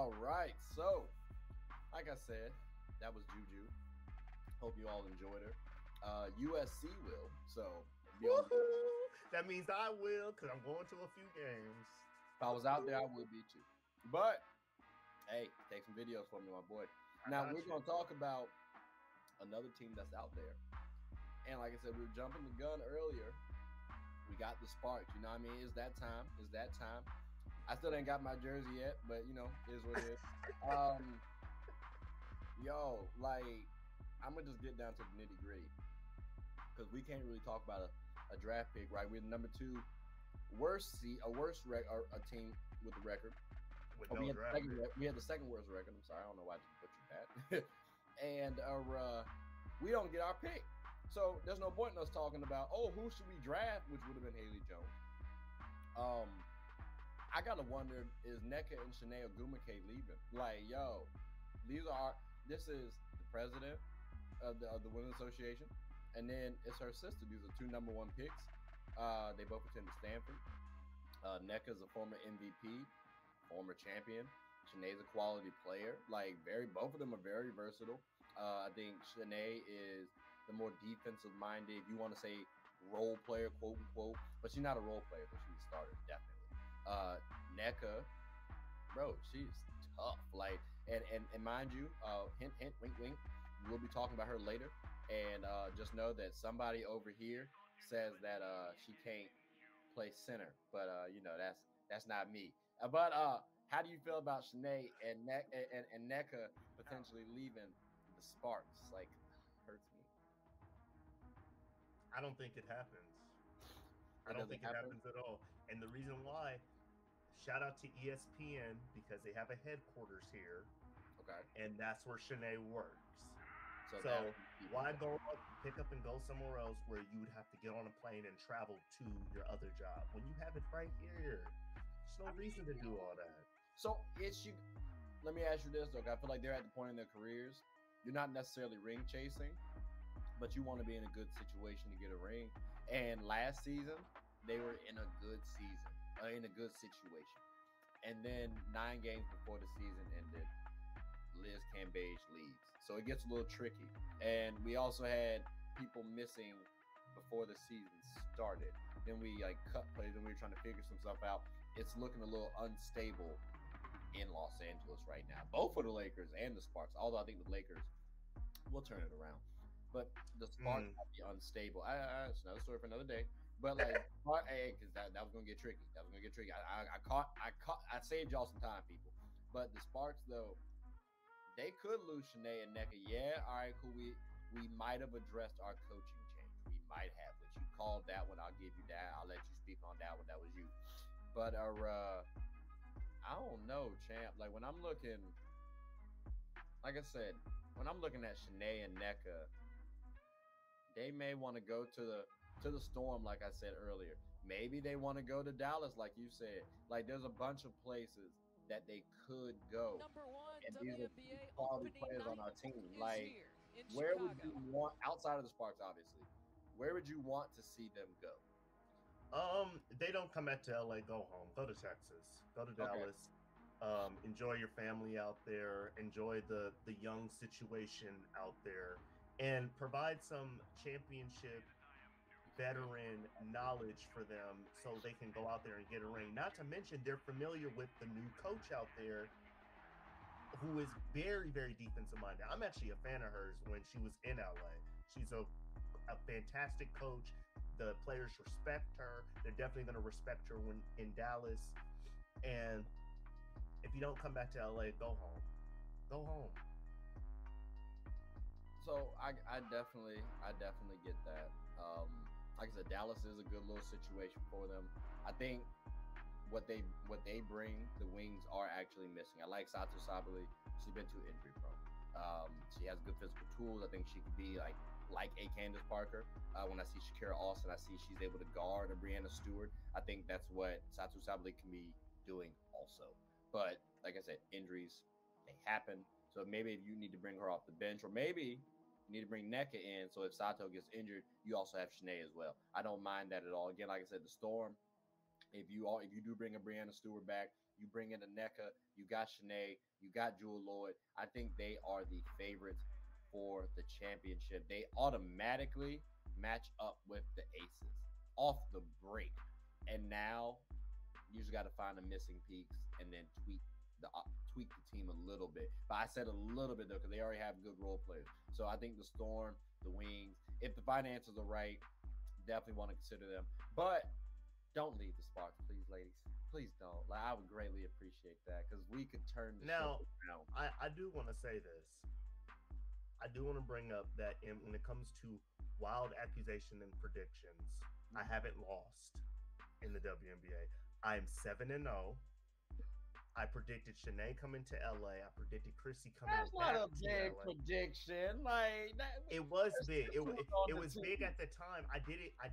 All right. So, like I said, that was Juju. Hope you all enjoyed her. USC will. So, be on. Woohoo! That means I will, because I'm going to a few games. If I was out there, I would be too. But hey, take some videos for me, my boy. Now we're going to talk about another team that's out there. And like I said, we were jumping the gun earlier. We got the Sparks. You know what I mean? It's that time. It's that time. I still ain't got my jersey yet, but you know, it is what it is. Like, I'm gonna just get down to the nitty gritty because we can't really talk about a draft pick, right? We're the number 2 a team with the record. We had the second worst record. I'm sorry, I don't know why I just butchered that. And we don't get our pick. So there's no point in us talking about, who should we draft, which would have been Haley Jones. I gotta wonder, is Nneka and Chiney Ogwumike leaving? Like, this is the president of the Women's Association, and then it's her sister. These are 2 number 1 picks. They both attended Stanford. Nneka is a former MVP, former champion. Chiney's a quality player. Like, both of them are very versatile. I think Chiney is the more defensive minded, if you want to say role player, quote unquote, but she's not a role player, but she's a starter, definitely. Nneka, bro, she's tough. Like, and mind you, hint, wink, wink, we'll be talking about her later. And just know that somebody over here says that she can't play center, but that's not me. But how do you feel about Chiney and Nneka potentially leaving the Sparks? Like, hurts me. I don't think it happens. I don't think it happens at all. And the reason why, shout out to ESPN, because they have a headquarters here. Okay. And that's where Chiney works. So why go pick up and go somewhere else where you would have to get on a plane and travel to your other job when you have it right here? There's no reason to do all that. So let me ask you this, though. I feel like they're at the point in their careers. You're not necessarily ring chasing, but you want to be in a good situation to get a ring. And last season, they were in a good season, in a good situation. And then 9 games before the season ended, Liz Cambage leaves. So it gets a little tricky. And we also had people missing before the season started. Then we cut plays and we were trying to figure some stuff out. It's looking a little unstable in Los Angeles right now, both for the Lakers and the Sparks. Although I think the Lakers will turn it around. But the Sparks might be unstable. It's another story for another day. But because that was gonna get tricky. That was gonna get tricky. I saved y'all some time, people. But the Sparks, though, they could lose Chiney and Nneka. Yeah, all right, cool. We might have addressed our coaching change. We might have, but you called that one. I'll give you that. I'll let you speak on that one. That was you. But I don't know, champ. Like, when I'm looking, like I said, when I'm looking at Chiney and Nneka, they may want to go to the Storm, like I said earlier. Maybe they want to go to Dallas, like you said. Like, there's a bunch of places that they could go. Number 1 and WNBA quality players on our team. Like, where would you want, outside of the Sparks, obviously, where would you want to see them go? They don't come back to LA, go home. Go to Texas. Go to Dallas. Enjoy your family out there. Enjoy the young situation out there. And provide some championship veteran knowledge for them so they can go out there and get a ring. Not to mention, they're familiar with the new coach out there who is very, very defensive minded. I'm actually a fan of hers when she was in LA. She's a fantastic coach. The players respect her. They're definitely going to respect her when in Dallas. And if you don't come back to LA, go home. Go home. So I definitely get that. Like I said, Dallas is a good little situation for them. I think what they bring, the Wings are actually missing. I like Satou Sabally. She's been too injury prone. She has good physical tools. I think she could be like a Candace Parker. When I see Shakira Austin, I see she's able to guard a Breanna Stewart. I think that's what Satou Sabally can be doing also. But like I said, injuries, they happen. So maybe if you need to bring her off the bench, or maybe you need to bring Nneka in, so if Sato gets injured, you also have Chiney as well. I don't mind that at all. Again, like I said, the Storm, If you do bring a Brianna Stewart back, you bring in a NECA, you got Shanae, you got Jewel Lloyd. I think they are the favorites for the championship. They automatically match up with the Aces off the break. And now you just got to find the missing peaks and then tweak the team a little bit. But I said a little bit though because they already have good role players. So I think the Storm, the Wings, if the finances are right, definitely want to consider them. But don't leave the Sparks, please, ladies. Please don't. Like I would greatly appreciate that because we could turn the Now, ship around. I do want to say this. I do want to bring up that when it comes to wild accusation and predictions, I haven't lost in the WNBA. I'm 7-0. I predicted Shanae coming to LA. I predicted Chrissy coming That's back not a to big LA. prediction. Like that, It was big. It on the was big team. at the time. I did it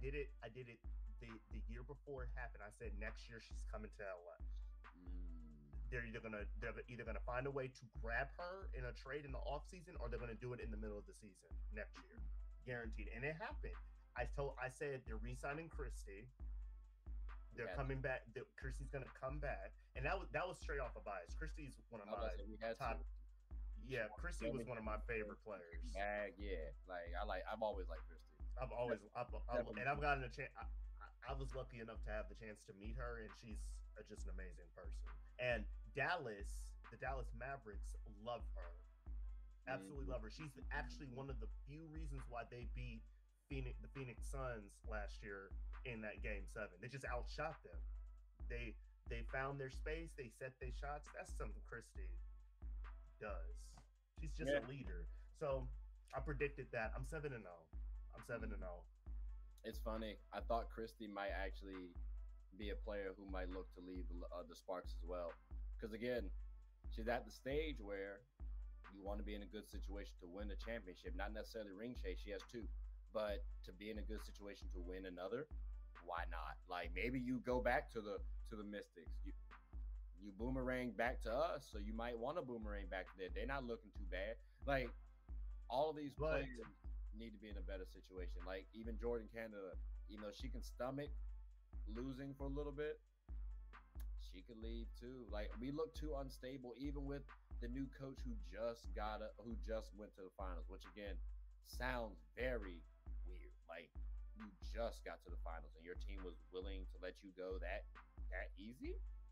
the year before it happened. I said next year she's coming to LA. They're either gonna find a way to grab her in a trade in the offseason or they're gonna do it in the middle of the season next year. Guaranteed. And it happened. I said they're re-signing Christy. They're coming back. Christy's gonna come back. And that was straight off a bias. Christy's one of my top. Yeah, Christy was one of my favorite players. Yeah, I've always liked Christy. I've gotten a chance. I was lucky enough to have the chance to meet her, and she's just an amazing person. And the Dallas Mavericks love her. Absolutely love her. She's actually one of the few reasons why they beat the Phoenix Suns last year in that Game 7. They just outshot them. They found their space. They set their shots. That's something Christy does. She's just a leader. So I predicted that. I'm 7-0. I'm 7-0. It's funny. I thought Christy might actually be a player who might look to leave the Sparks as well. Because again, she's at the stage where you want to be in a good situation to win the championship, not necessarily ring chase. She has two, but to be in a good situation to win another, why not? Like maybe you go back to the Mystics. You boomerang back to us, so you might want to boomerang back to them. They're not looking too bad. Like all of these players need to be in a better situation. Like even Jordan Canada, she can stomach losing for a little bit. She could leave too. Like we look too unstable, even with the new coach who just went to the finals, which again sounds very weird. Like you just got to the finals and your team was willing to let you go that easy.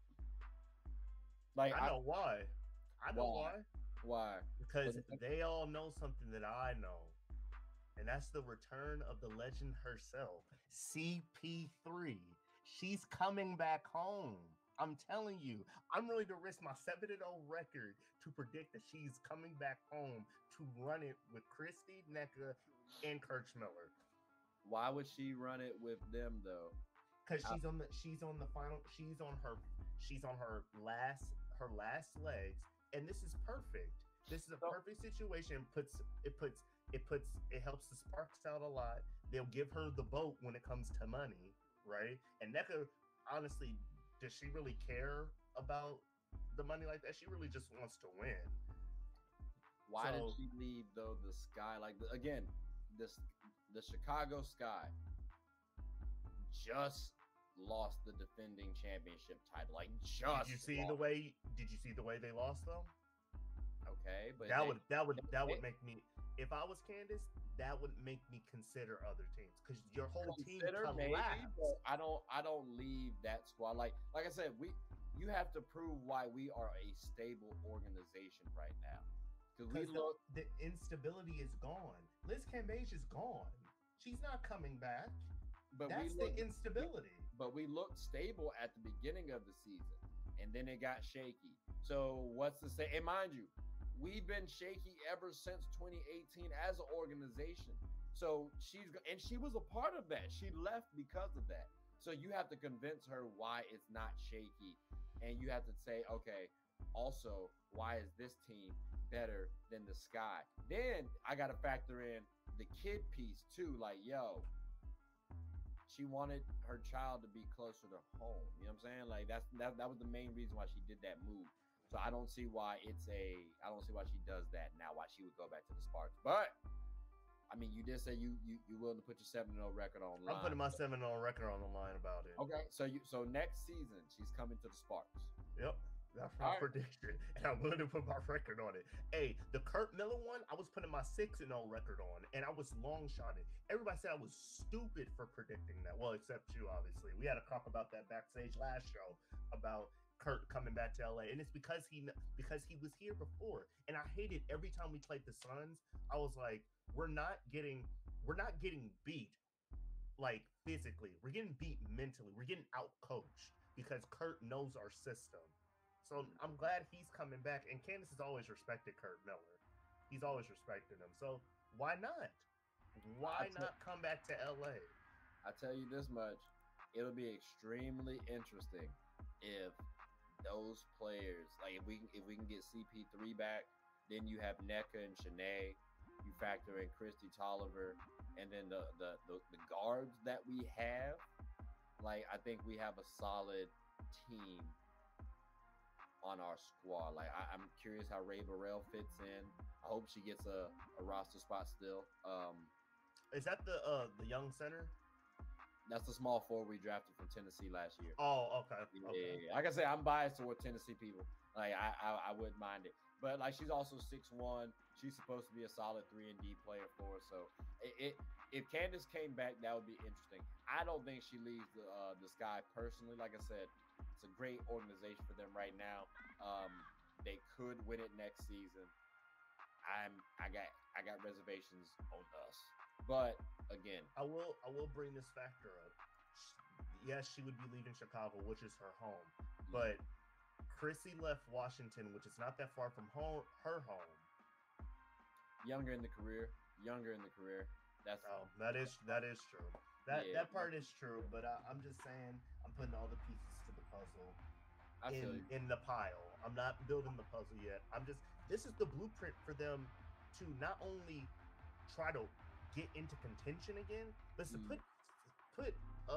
Like I know why. I know why. Why? Because they all know something that I know. And that's the return of the legend herself, CP3. She's coming back home. I'm telling you, I'm willing to risk my 7-0 record to predict that she's coming back home to run it with Christy, NECA, and Kirchmiller. Why would she run it with them though? Because she's on the final. She's on her last legs, and this is perfect. This is a perfect situation. It helps the Sparks out a lot. They'll give her the boat when it comes to money, right? And NECA, honestly, does she really care about the money like that? She really just wants to win. Why did she leave though? The Sky, the Chicago Sky just lost the defending championship title. Did you see the way they lost though? Okay, but that would make me, if I was Candace, that would make me consider other teams because your whole team collapsed. Maybe, but I don't leave that squad. Like I said, you have to prove why we are a stable organization right now. Because the instability is gone. Liz Cambage is gone. She's not coming back. But that's the instability. But we looked stable at the beginning of the season, and then it got shaky. So what's to say? And mind you, we've been shaky ever since 2018 as an organization. So she was a part of that. She left because of that. So you have to convince her why it's not shaky, and you have to say, okay, also why is this team better than the Sky? Then I got to factor in the kid piece too. Like, yo, she wanted her child to be closer to home. You know what I'm saying? Like that was the main reason why she did that move. So I don't see why she does that now, why she would go back to the Sparks. But I mean, you did say you willing to put your 7-0 record on I'm line. putting my 7-0 record on the line about it. Okay, so next season she's coming to the Sparks. Yep. That's my All right. prediction, and I'm willing to put my record on it. Hey, the Kurt Miller one, I was putting my 6-0 record on, and I was long shotted. Everybody said I was stupid for predicting that. Well, except you, obviously. We had a talk about that backstage last show about Kurt coming back to LA, and it's because he was here before. And I hated every time we played the Suns. I was like, we're not getting beat like physically. We're getting beat mentally. We're getting out coached because Kurt knows our system. So I'm glad he's coming back. And Candace has always respected Kurt Miller. He's always respected him. So why not? Why not come back to LA? I tell you this much, it'll be extremely interesting if those players, like if we can get CP3 back, then you have Nneka and Shanae, you factor in Christy Tolliver, and then the guards that we have, like I think we have a solid team on our squad. Like I'm curious how Ray Burrell fits in. I hope she gets a roster spot still. Is that the young center? That's the small forward we drafted from Tennessee last year. Oh, okay. Yeah. Like I say, I'm biased toward Tennessee people. Like I wouldn't mind it. But like she's also 6'1". She's supposed to be a solid 3-and-D player for us. So if Candace came back, that would be interesting. I don't think she leaves the Sky personally. Like I said, it's a great organization for them right now. They could win it next season. I got reservations on us. But again, I will bring this factor up. Yes, she would be leaving Chicago, which is her home. But Chrissy left Washington, which is not that far from her home. Younger in the career. That is true. That part is true. But I'm just saying, I'm putting all the pieces to the puzzle in the pile. I'm not building the puzzle yet. This is the blueprint for them to not only try to get into contention again, but to put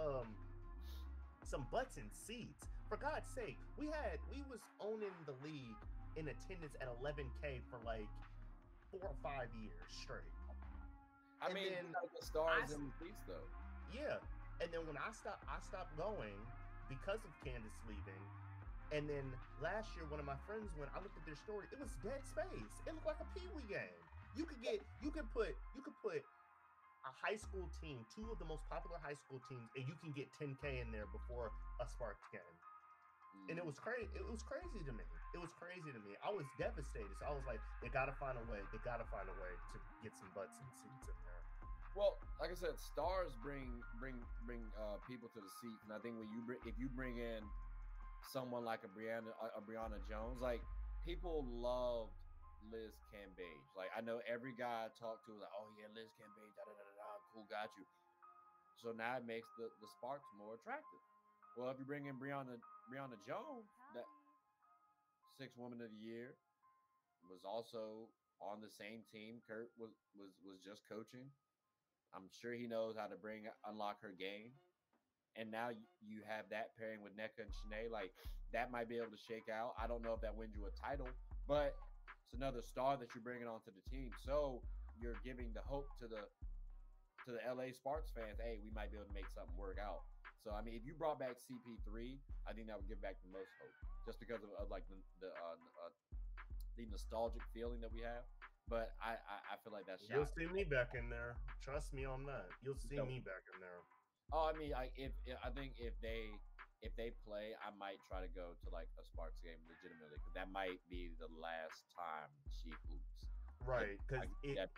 some butts in seats. For God's sake, we was owning the league in attendance at 11K for like 4 or 5 years straight. I mean, you got the stars in the seats though. Yeah, and then when I stopped going because of Candace leaving. And then last year, one of my friends went. I looked at their story. It was dead space. It looked like a Pee-wee game. You could put a high school team, 2 of the most popular high school teams, and you can get 10K in there before a Sparks game. And it was crazy. It was crazy to me. I was devastated. So I was like, they got to find a way. They got to find a way to get some butts and seats in there. Well, like I said, stars bring people to the seats, and I think if you bring in someone like a Brianna Jones, like people loved Liz Cambage. Like I know every guy I talked to was like, oh yeah, Liz Cambage, cool, got you. So now it makes the Sparks more attractive. Well, if you bring in Brianna Jones, that 6th Woman of the Year, was also on the same team Kurt was just coaching. I'm sure he knows how to unlock her game. And now you have that pairing with Nneka and Shanae. Like, that might be able to shake out. I don't know if that wins you a title, but it's another star that you're bringing onto the team. So you're giving the hope to the LA Sparks fans, hey, we might be able to make something work out. So, I mean, if you brought back CP3, I think that would give back the most hope, just because of like the nostalgic feeling that we have. But I feel like that's You'll see me back in there. Trust me on that. You'll see me back in there. Oh, I mean, I think if they play, I might try to go to like a Sparks game legitimately, because that might be the last time she hoops. Right, because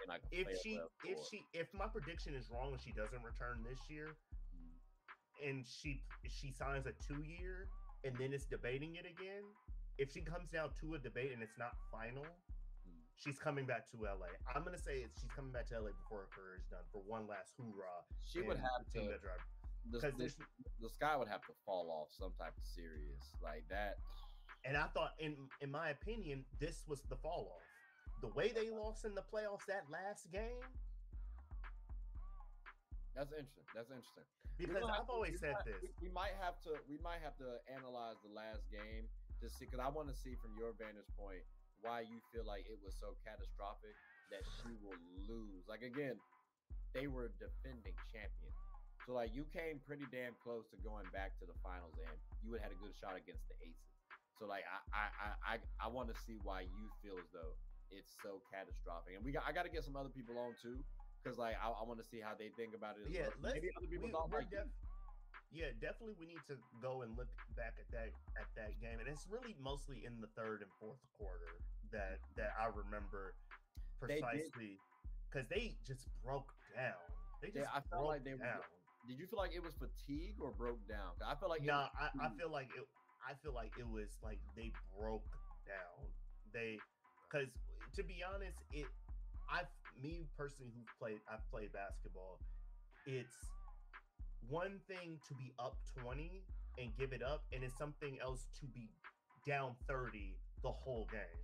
if my prediction is wrong and she doesn't return this year, and she signs a 2-year and then it's debating it again, if she comes down to a debate and it's not final, she's coming back to LA. I'm gonna say she's coming back to LA before her career is done for one last hoorah. She would have to. The Sky would have to fall off some type of serious like that. And I thought, in my opinion, this was the fall off. The way they lost in the playoffs that last game. That's interesting. Because I've always said this. We might have to analyze the last game to see, because I want to see from your vantage point why you feel like it was so catastrophic that she will lose. Like, again, they were defending champions. So like you came pretty damn close to going back to the finals, and you would have had a good shot against the Aces. So like I want to see why you feel as though it's so catastrophic, and I got to get some other people on too, because like I want to see how they think about it. Yeah, well. Maybe other people don't like it. Yeah, definitely we need to go and look back at that game. And it's really mostly in the third and fourth quarter that I remember precisely because they just broke down. I felt like they down. Did you feel like it was fatigue or broke down? I feel like I feel like it was like they broke down. Because to be honest, me personally I've played basketball. It's one thing to be up 20 and give it up, and it's something else to be down 30 the whole game.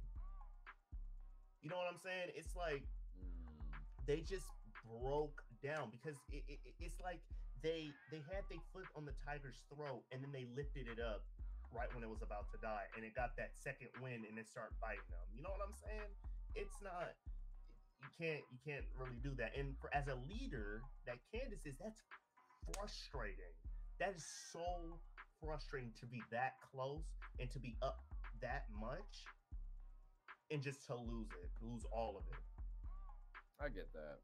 You know what I'm saying? It's like they just broke down because it's like they had their foot on the Tiger's throat, and then they lifted it up right when it was about to die, and it got that second wind, and it started biting them. You know what I'm saying? It's not. You can't really do that. And as a leader, that Candace is, that's frustrating. That is so frustrating to be that close and to be up that much and just to lose all of it. I get that.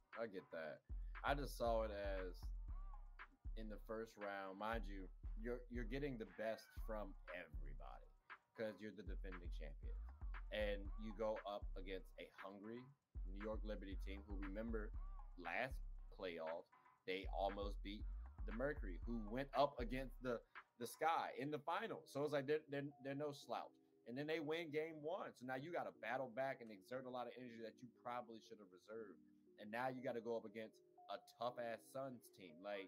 I just saw it as in the first round, mind you, you're getting the best from everybody because you're the defending champion, and you go up against a hungry New York Liberty team who, remember, last playoffs they almost beat the Mercury, who went up against the Sky in the finals. So it's like they're no slouch. And then they win game one. So now you got to battle back and exert a lot of energy that you probably should have reserved. And now you got to go up against a tough ass Suns team. Like,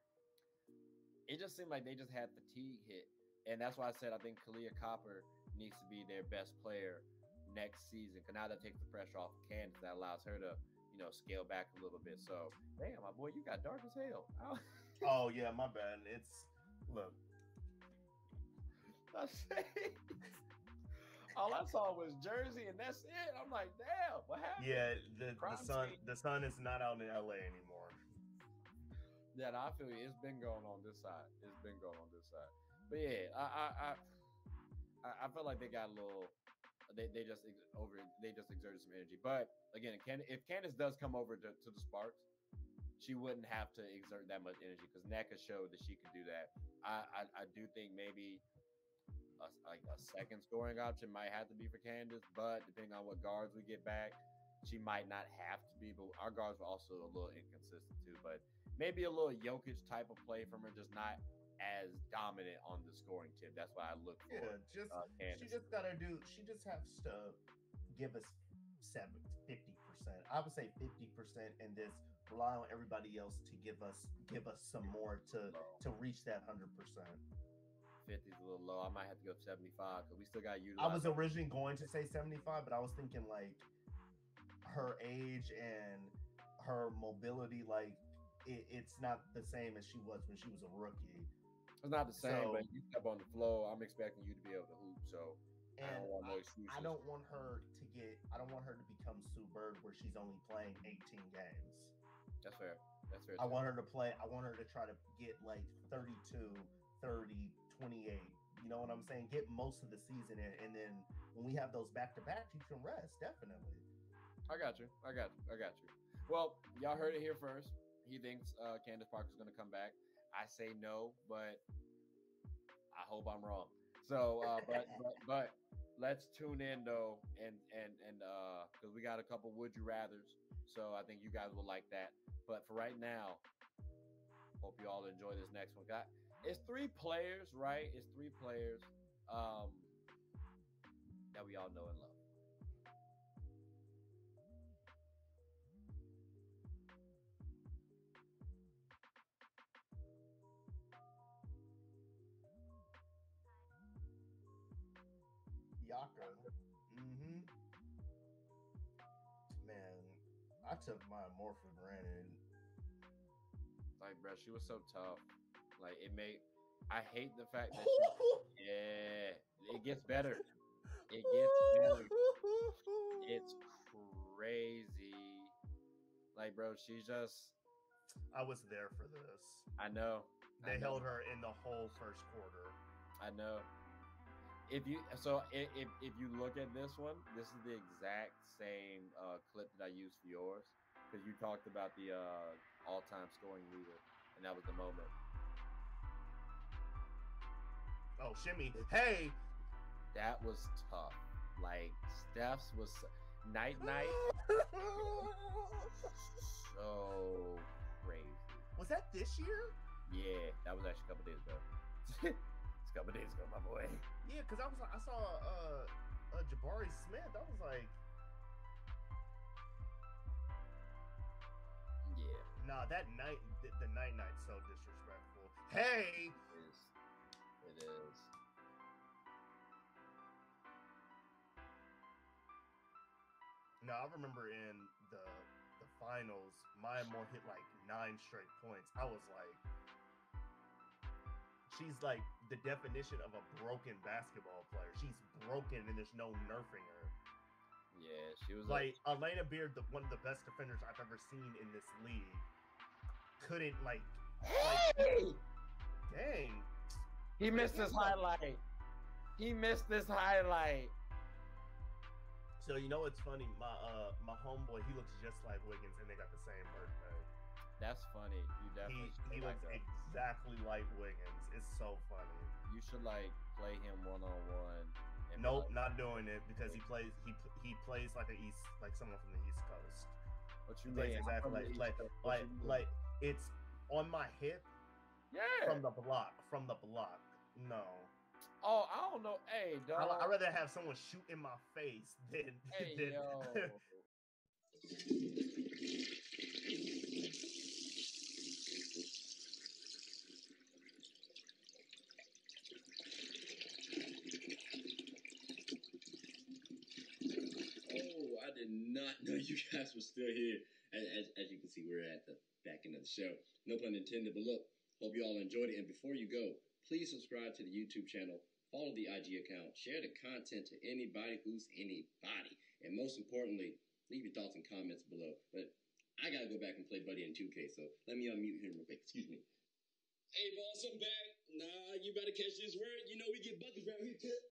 it just seemed like they just had fatigue hit. And that's why I said I think Kahleah Copper needs to be their best player next season. Because now that takes the pressure off of Candace. That allows her to, scale back a little bit. So, damn, my boy, you got dark as hell. Oh, yeah, my bad. Look. All I saw was Jersey, and that's it. I'm like, damn, what happened? Yeah, the sun is not out in LA anymore. Yeah, I feel you. It's been going on this side. But yeah, I feel like they got a little. They just exerted some energy. But again, if Candace does come over to the Sparks, she wouldn't have to exert that much energy because Nneka showed that she could do that. I do think maybe a second scoring option might have to be for Candace, but depending on what guards we get back, she might not have to be. But our guards were also a little inconsistent too. But maybe a little Jokic type of play from her, just not as dominant on the scoring tip. That's why I look for. Yeah, Candace. She just has to give us 50%. I would say 50%, and just rely on everybody else to give us some more to reach that 100%. 50 is a little low. I might have to go 75 because we still got you. I was originally going to say 75, but I was thinking like her age and her mobility, like it's not the same as she was when she was a rookie. It's not the same, but you step on the floor, I'm expecting you to be able to hoop. So I don't want no excuses. I don't want her to become Sue Bird where she's only playing 18 games. That's fair. I want her to play. I want her to try to get like 32, 30, 28. You know what I'm saying? Get most of the season in, and then when we have those back-to-backs, you can rest, definitely. I got you. Well, y'all heard it here first. He thinks Candace Parker's going to come back. I say no, but I hope I'm wrong. So, but let's tune in though, and because we got a couple would you rather's, so I think you guys will like that. But for right now, hope you all enjoy this next one. It's 3 players, right? It's 3 players that we all know and love. Yaka. Man, I took my more for granted. Like, bro, she was so tough. Like, I hate the fact that it gets better. It gets better. It's crazy. Like, bro, she's just I was there for this. I know. They I know. held her in the whole first quarter. I know. If you look at this one, this is the exact same clip that I used for yours, because you talked about the all-time scoring leader, and that was the moment. Oh, shimmy! Hey, That was tough. Like Steph's was night, so crazy. Was that this year? Yeah, that was actually a couple days ago. It's a couple days ago, my boy. Yeah, because I saw Jabari Smith. I was like, Yeah, nah, that night, the night's so disrespectful. Hey, it is. It is. no, I remember in the finals, Maya Moore hit like 9 straight points. I was like, she's like the definition of a broken basketball player. She's broken and there's no nerfing her. Yeah, she was Like Elena Beard, one of the best defenders I've ever seen in this league, couldn't like Hey! dang. He missed this highlight. He missed this highlight. So you know what's funny? My homeboy, he looks just like Wiggins, and they got the same birthday. That's funny. You definitely He looks exactly like Wiggins. It's so funny. You should like play him one-on-one. Nope, not doing it because he plays like someone from the East Coast. What you He plays mean? exactly like it's on my hip. Yeah. From the block. No. Oh, I don't know. Hey, dog. I'd rather have someone shoot in my face than. Hey, than yo. Oh, I did not know you guys were still here. As you can see, we're at the back end of the show. No pun intended, but look, hope you all enjoyed it. And before you go, please subscribe to the YouTube channel, follow the IG account, share the content to anybody who's anybody. And most importantly, leave your thoughts and comments below. But I got to go back and play Buddy in 2K, so let me unmute him real quick. Excuse me. Hey, boss, I'm back. Nah, you better catch this word. You know we get buckets around here, too.